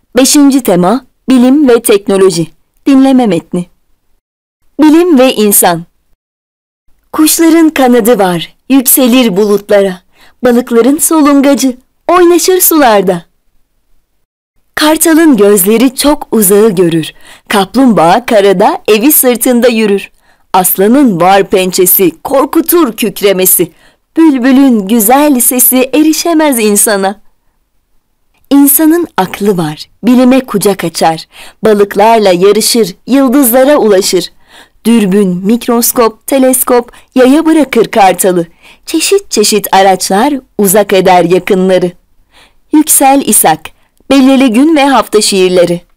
Beşinci tema, bilim ve teknoloji. Dinleme metni. Bilim ve insan. Kuşların kanadı var, yükselir bulutlara. Balıkların solungacı, oynaşır sularda. Kartalın gözleri çok uzağı görür. Kaplumbağa karada, evi sırtında yürür. Aslanın var pençesi, korkutur kükremesi. Bülbülün güzel sesi erişemez insana. İnsanın aklı var, bilime kucak açar. Balıklarla yarışır, yıldızlara ulaşır. Dürbün, mikroskop, teleskop yaya bırakır kartalı. Çeşit çeşit araçlar uzak eder yakınları. Yüksel İshak, Belirli Gün ve Hafta Şiirleri.